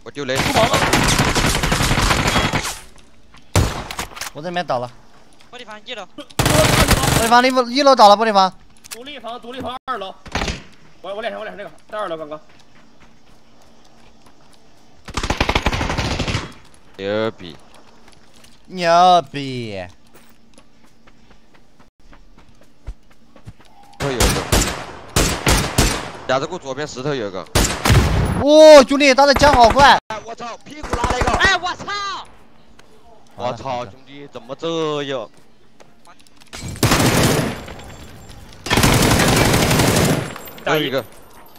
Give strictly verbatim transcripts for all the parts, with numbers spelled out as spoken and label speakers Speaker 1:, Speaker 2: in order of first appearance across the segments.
Speaker 1: 我丢雷。
Speaker 2: 我这边倒了。
Speaker 3: 玻璃房一楼。
Speaker 2: 玻璃房一一楼倒了，玻璃房。
Speaker 4: 独立房，独立房二楼。我我脸上我脸上这个在二楼刚刚。
Speaker 1: 牛逼！
Speaker 2: 牛逼！
Speaker 1: 这有一个。架子鼓左边石头有一个。
Speaker 2: 哦，兄弟，他的枪好快！
Speaker 1: 哎，我操，屁股拉了一个！
Speaker 3: 哎，我操！
Speaker 1: 我操，兄弟，怎么这样？还有一个。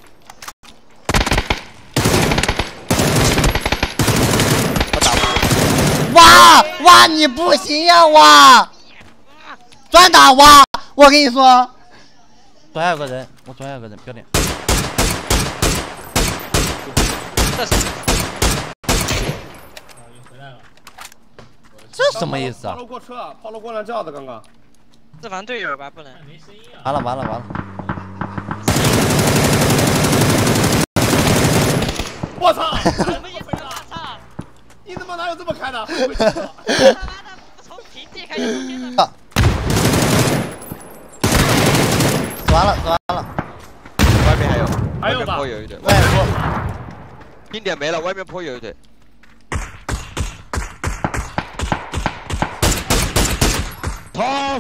Speaker 1: 我打不过。
Speaker 2: 哇哇，你不行呀、啊、哇！专打哇！我跟你说，左下有个人，我左下有个人，标点。
Speaker 3: 这是。
Speaker 2: 这什么意思啊？
Speaker 4: 抛了过车，抛了过辆轿子，刚刚。
Speaker 3: 这防队友吧，不能。没声音啊。
Speaker 2: 完了完了完了！
Speaker 4: 我操！
Speaker 3: 什么意思？我操！
Speaker 4: 你他妈哪有这么开的？
Speaker 3: 他妈的，从平地开始从天上。
Speaker 2: 死完了死完了！
Speaker 1: 外面还有，
Speaker 4: 还有吧？
Speaker 1: 坡有一队。
Speaker 2: 外面坡。
Speaker 1: 定点没了，外面坡有一队。操！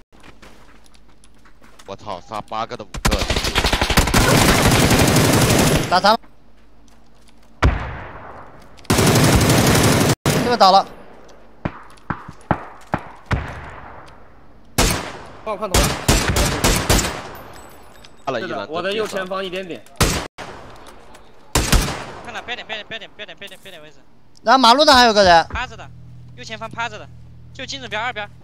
Speaker 1: 我操，杀八个的五个。
Speaker 2: 打残了。这个倒了。
Speaker 4: 帮我看头了。
Speaker 1: 杀了一人。
Speaker 4: 我的右前方一点点。
Speaker 3: 看到标点标点标点标点标点标点位置。
Speaker 2: 然后马路上还有个人。
Speaker 3: 趴着的，右前方趴着的，就精准标二标。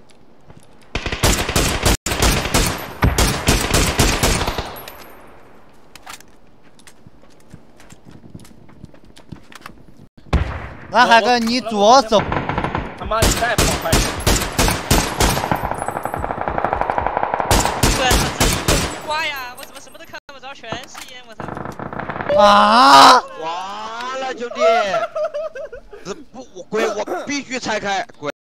Speaker 2: 那海哥，你左手。
Speaker 4: 他妈，你再跑快点！
Speaker 3: 不然他自己有苦瓜呀！我怎么什么都看不着，全是烟！我操！
Speaker 2: 啊！
Speaker 1: 完了，兄弟！这不，我鬼，我必须拆开鬼。